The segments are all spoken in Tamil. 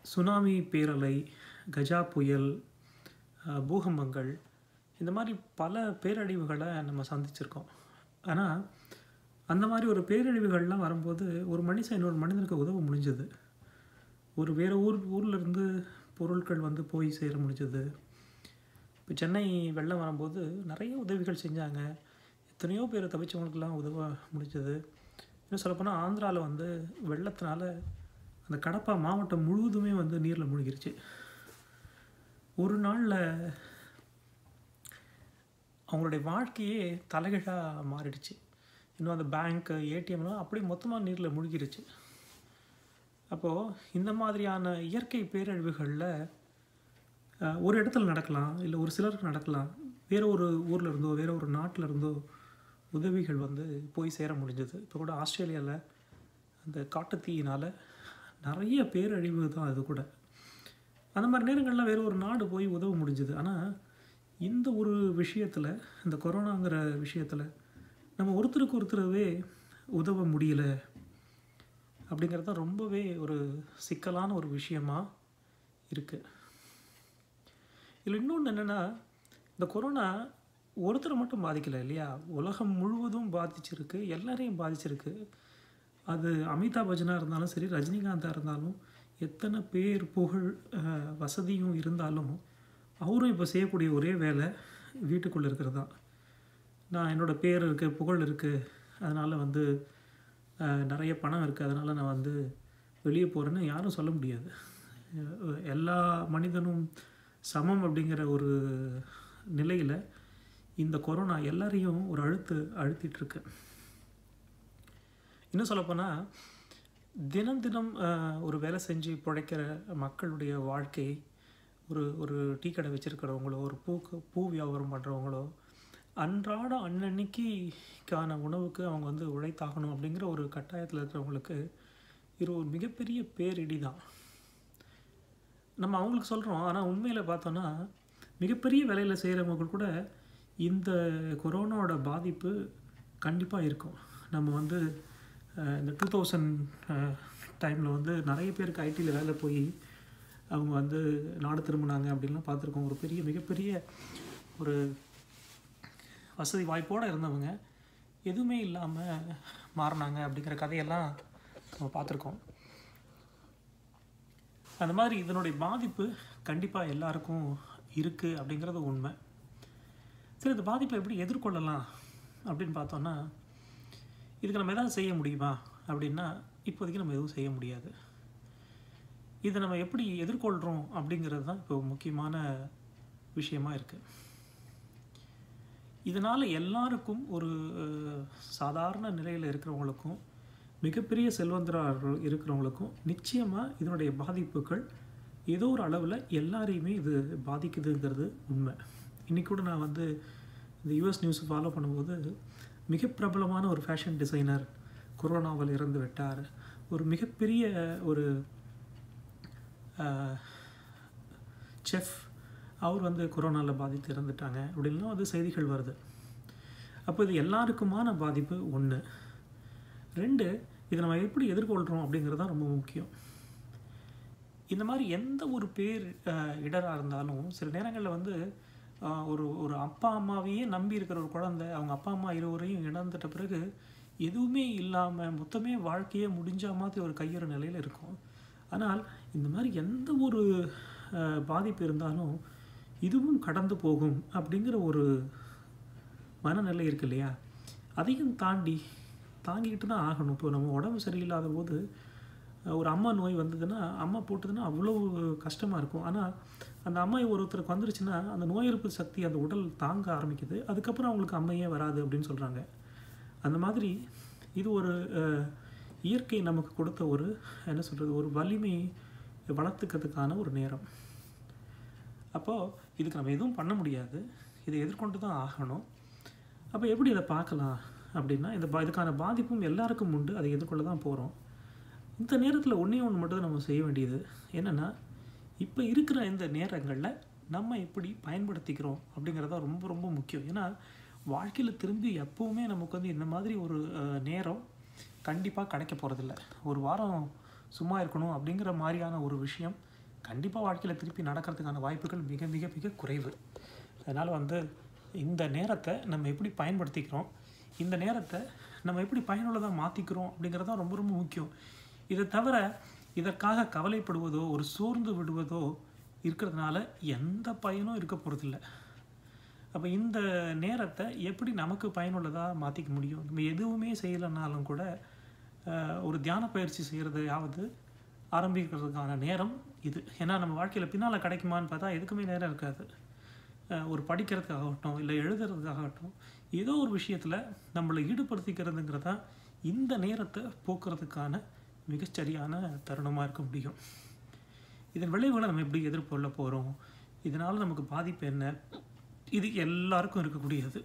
சுனாமி பேரலை, கஜா புயல், பூகம்பங்கள் இந்த மாதிரி பல பேரழிவுகளை நம்ம சந்திச்சிருக்கோம். ஆனா, அந்த மாதிரி ஒரு பேரழிவுகள்லாம் வரும்போது, ஒரு மனுஷன் இன்னொரு மனிதனுக்கு உதவ முடிஞ்சது. ஒரு வேற ஊர்லேருந்து பொருட்கள் வந்து போய் சேர முடிஞ்சது. இப்போ சென்னை வெள்ளம் வரும்போது நிறைய உதவிகள் செஞ்சாங்க. எத்தனையோ பேர் தவிச்சவங்களுக்கெல்லாம் உதவ முடிஞ்சது. இன்னும் சொல்லப்போனால் ஆந்திராவில் வந்து வெள்ளத்தினால அந்த கடப்பா மாவட்டம் முழுவதுமே வந்து நீரில் மூழ்கிருச்சு. ஒரு நாளில் அவங்களுடைய வாழ்க்கையே தலைகீழாக மாறிடுச்சு. இன்னும் அந்த பேங்க்கு, ஏடிஎம்லாம் அப்படியே மொத்தமாக நீரில் மூழ்கிருச்சு. அப்போது இந்த மாதிரியான இயற்கை பேரழிவுகளில் ஒரு இடத்துல நடக்கலாம், இல்லை ஒரு சிலருக்கு நடக்கலாம். வேறு ஒரு ஊரில் இருந்தோ வேறு ஒரு நாட்டில் இருந்தோ உதவிகள் வந்து போய் சேர முடிஞ்சது. இப்போ கூட ஆஸ்திரேலியாவில் அந்த காட்டுத்தீயினால் நிறைய பேரழிவு தான் அது கூட. அந்த மாதிரி நேரங்களில் வேறு ஒரு நாடு போய் உதவ முடிஞ்சுது. ஆனால் இந்த ஒரு விஷயத்தில், இந்த கொரோனாங்கிற விஷயத்தில் நம்ம ஒருத்தருக்கு ஒருத்தரவே உதவ முடியல அப்படிங்கிறது தான் ரொம்பவே ஒரு சிக்கலான ஒரு விஷயமா இருக்குது. இதில் இன்னொன்று என்னென்னா, இந்த கொரோனா ஒருத்தரை மட்டும் பாதிக்கலை இல்லையா, உலகம் முழுவதும் பாதிச்சிருக்கு, எல்லாரையும் பாதிச்சிருக்கு. அது அமிதாப் பச்சனாக இருந்தாலும் சரி, ரஜினிகாந்தாக இருந்தாலும், எத்தனை பேர் புகழ் வசதியும் இருந்தாலும் அவரும் இப்போ செய்யக்கூடிய ஒரே வேலை வீட்டுக்குள்ளே இருக்கிறது தான். நான் என்னோடய பேர் இருக்குது, புகழ் இருக்குது, அதனால் வந்து நிறைய பணம் இருக்குது, அதனால் நான் வந்து வெளியே போகிறேன்னு யாரும் சொல்ல முடியாது. எல்லா மனிதனும் சமம் அப்படிங்கிற ஒரு நிலையில் இந்த கொரோனா எல்லாரையும் ஒரு அழுத்திட்டுருக்கு. இன்னும் சொல்லப்போனால் தினம் தினம் ஒரு வேலை செஞ்சு பிழைக்கிற மக்களுடைய வாழ்க்கை, ஒரு டீ கடை வச்சுருக்கிறவங்களோ, ஒரு பூ வியாபாரம் பண்ணுறவங்களோ, அன்றாட அன்னன்னைக்கான உணவுக்கு அவங்க வந்து உழைத்தாகணும் அப்படிங்கிற ஒரு கட்டாயத்தில் இருக்கிறவங்களுக்கு இது ஒரு மிகப்பெரிய பேரிடி தான். நம்ம அவங்களுக்கு சொல்கிறோம், ஆனால் உண்மையில் பார்த்தோன்னா மிகப்பெரிய வேலையில் செய்கிறவங்க கூட இந்த கொரோனாவோட பாதிப்பு கண்டிப்பாக இருக்கும். நம்ம வந்து இந்த 2000 டைமில் வந்து நிறைய பேருக்கு ஐடியில் வேலை போய் அவங்க வந்து நாடு திரும்பினாங்க அப்படின்லாம் பார்த்துருக்கோம். ஒரு மிகப்பெரிய ஒரு வசதி வாய்ப்போடு இருந்தவங்க எதுவுமே இல்லாமல் மாறினாங்க அப்படிங்கிற கதையெல்லாம் நம்ம பார்த்துருக்கோம். அந்த மாதிரி இதனுடைய பாதிப்பு கண்டிப்பாக எல்லாருக்கும் இருக்குது அப்படிங்கிறது உண்மை. சரி, இந்த பாதிப்பை எப்படி எதிர்கொள்ளலாம் அப்படின்னு பார்த்தோன்னா, இதுக்கு நம்ம எதாவது செய்ய முடியுமா அப்படின்னா இப்போதைக்கு நம்ம எதுவும் செய்ய முடியாது. இதை நம்ம எப்படி எதிர்கொள்கிறோம் அப்படிங்கிறது தான் இப்போ முக்கியமான விஷயமா இருக்குது. இதனால் எல்லாருக்கும், ஒரு சாதாரண நிலையில் இருக்கிறவங்களுக்கும் மிகப்பெரிய செல்வந்தராக இருக்கிறவங்களுக்கும் நிச்சயமாக இதனுடைய பாதிப்புகள் ஏதோ ஒரு அளவில் எல்லாரையுமே இது பாதிக்குதுங்கிறது உண்மை. இன்றைக்கி கூட நான் வந்து இந்த யூஎஸ் நியூஸ் ஃபாலோ பண்ணும்போது, மிக பிரபலமான ஒரு ஃபேஷன் டிசைனர் கொரோனாவில் இறந்து விட்டார், ஒரு மிகப்பெரிய ஒரு செஃப் அவர் வந்து கொரோனாவில் பாதித்து இறந்துட்டாங்க அப்படின்லாம் வந்து செய்திகள் வருது. அப்போ இது எல்லாருக்குமான பாதிப்பு ஒன்று. 2, இதை நம்ம எப்படி எதிர்கொள்கிறோம் அப்படிங்கிறது தான் ரொம்ப முக்கியம். இந்த மாதிரி எந்த ஒரு இடராக இருந்தாலும் சில நேரங்களில் வந்து ஒரு அப்பா அம்மாவையே நம்பி இருக்கிற ஒரு குழந்தை, அவங்க அப்பா அம்மா இருவரையும் இழந்துட்ட பிறகு எதுவுமே இல்லாமல் மொத்தமே வாழ்க்கையே முடிஞ்ச மாதிரி ஒரு கையறு நிலையில் இருக்கும். ஆனால் இந்த மாதிரி எந்த ஒரு பாதிப்பு இருந்தாலும் இதுவும் கடந்து போகும் அப்படிங்கிற ஒரு மனநிலை இருக்கு இல்லையா, அதையும் தாங்கிக்கிட்டு தான் ஆகணும். இப்போ நம்ம உடம்பு சரியில்லாத போது ஒரு அம்மா நோய் வந்ததுன்னா, அம்மா போட்டதுன்னா அவ்வளோ கஷ்டமாக இருக்கும். ஆனால் அந்த அம்மா ஒருத்தருக்கு வந்துருச்சுன்னா அந்த நோய் எதிர்ப்பு சக்தி அந்த உடல் தாங்க ஆரம்பிக்குது. அதுக்கப்புறம் அவங்களுக்கு அம்மையே வராது அப்படின்னு சொல்கிறாங்க. அந்த மாதிரி இது ஒரு இயற்கை நமக்கு கொடுத்த ஒரு என்ன சொல்கிறது, ஒரு வலிமை வளர்த்துக்கிறதுக்கான ஒரு நேரம். அப்போது இதுக்கு நம்ம எதுவும் பண்ண முடியாது, இதை எதிர்கொண்டு தான் ஆகணும். அப்போ எப்படி இதை பார்க்கலாம் அப்படின்னா, இதுக்கான பாதிப்பும் எல்லாருக்கும் உண்டு, அதை எதிர்கொள்ள தான் போகிறோம். இந்த நேரத்தில் ஒன்றே ஒன்று மட்டும் தான் நம்ம செய்ய வேண்டியது என்னென்னா, இப்போ இருக்கிற இந்த நேரங்களில் நம்ம எப்படி பயன்படுத்திக்கிறோம் அப்படிங்கிறத ரொம்ப ரொம்ப முக்கியம். ஏன்னா வாழ்க்கையில் திரும்பி எப்போவுமே நமக்கு வந்து இந்த மாதிரி ஒரு நேரம் கண்டிப்பாக கிடைக்க போகிறதில்ல. ஒரு வாரம் சும்மா இருக்கணும் அப்படிங்கிற மாதிரியான ஒரு விஷயம் கண்டிப்பாக வாழ்க்கையில் திருப்பி நடக்கிறதுக்கான வாய்ப்புகள் மிக மிக மிக குறைவு. அதனால் வந்து இந்த நேரத்தை நம்ம எப்படி பயன்படுத்திக்கிறோம், இந்த நேரத்தை நம்ம எப்படி பயனுள்ளதாக மாற்றிக்கிறோம் அப்படிங்கிறது தான் ரொம்ப ரொம்ப முக்கியம். இதை தவிர இதற்காக கவலைப்படுவதோ ஒரு சோர்ந்து விடுவதோ இருக்கிறதுனால எந்த பயனும் இருக்க போகிறதில்ல. அப்போ இந்த நேரத்தை எப்படி நமக்கு பயனுள்ளதாக மாற்றிக்க முடியும்? நம்ம எதுவுமே செய்யலைனாலும் கூட ஒரு தியான பயிற்சி செய்கிறதையாவது ஆரம்பிக்கிறதுக்கான நேரம் இது. ஏன்னா நம்ம வாழ்க்கையில் பின்னால் கிடைக்குமான்னு பார்த்தா எதுக்குமே நேரம் இருக்காது. ஒரு படிக்கிறதுக்காகட்டும் இல்லை எழுதுறதுக்காகட்டும் ஏதோ ஒரு விஷயத்தில் நம்மளை ஈடுபடுத்திக்கிறதுங்கிறதா இந்த நேரத்தை போக்குறதுக்கான மிகச்சரியான தருணமாக இருக்க முடியும். இதன் விளைவுகளை நம்ம எப்படி எதிர்கொள்ள போகிறோம், இதனால் நமக்கு பாதிப்பு என்ன, இது எல்லாருக்கும் இருக்கக்கூடியது.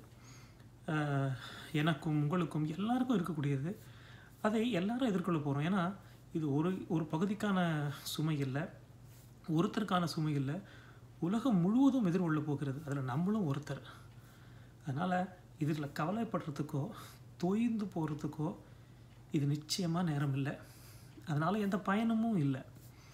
எனக்கும் உங்களுக்கும் எல்லாருக்கும் இருக்கக்கூடியது. அதை எல்லாரும் எதிர்கொள்ள போகிறோம். ஏன்னா இது ஒரு பகுதிக்கான சுமை இல்லை, ஒருத்தருக்கான சுமை இல்லை, உலகம் முழுவதும் எதிர்கொள்ள போகிறது. அதில் நம்மளும் ஒருத்தர். அதனால் இதில் கவலைப்படுறதுக்கோ தொய்ந்து போகிறதுக்கோ இது நிச்சயமாக நேரம் இல்லை. அதனால் எந்த பயணமும் இல்லை.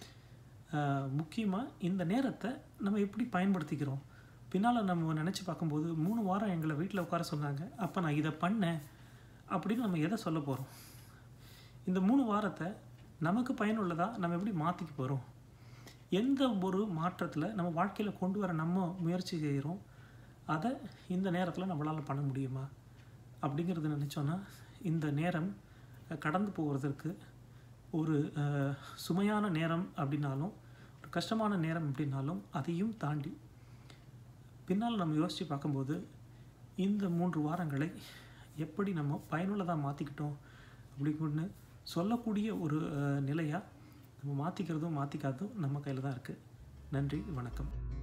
முக்கியமாக இந்த நேரத்தை நம்ம எப்படி பயன்படுத்திக்கிறோம். பின்னால் நம்ம நினச்சி பார்க்கும்போது 3 வாரம் எங்களை வீட்டில் உட்கார சொன்னாங்க, அப்போ நான் இதை பண்ணேன் அப்படின்னு நம்ம எதை சொல்ல போகிறோம்? இந்த 3 வாரத்தை நமக்கு பயனுள்ளதாக நம்ம எப்படி மாற்றிக்க போகிறோம்? எந்த ஒரு மாற்றத்தில் நம்ம வாழ்க்கையில் கொண்டு வர நம்ம முயற்சி செய்கிறோம், அதை இந்த நேரத்தில் நம்மளால் பண்ண முடியுமா அப்படிங்கிறது நினச்சோன்னா இந்த நேரம் கடந்து போகிறதுக்கு ஒரு சுமையான நேரம் அப்படின்னாலும் ஒரு கஷ்டமான நேரம் அப்படின்னாலும் அதையும் தாண்டி பின்னால் நம்ம யோசித்து பார்க்கும்போது இந்த 3 வாரங்களை எப்படி நம்ம பயனுள்ளதாக மாற்றிக்கிட்டோம் அப்படின்னு சொல்லக்கூடிய ஒரு நிலையாக நம்ம மாற்றிக்கிறதும் மாற்றிக்காததும் நம்ம கையில் தான் இருக்குது. நன்றி, வணக்கம்.